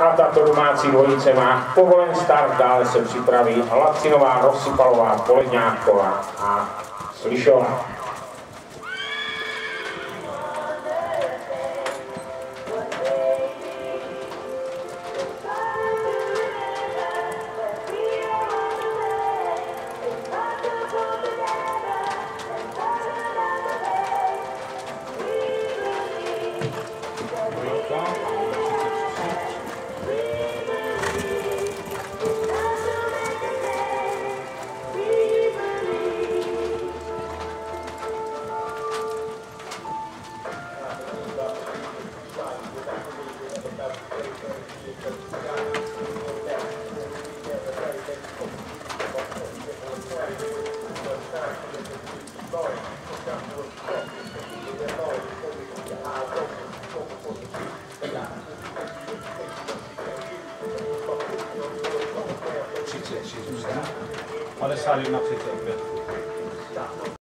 a tato domácí dvojice má povolen start, dále se připraví Lacinová, Rozsypalová, Poledňáková a Slišová. Ale 51 35.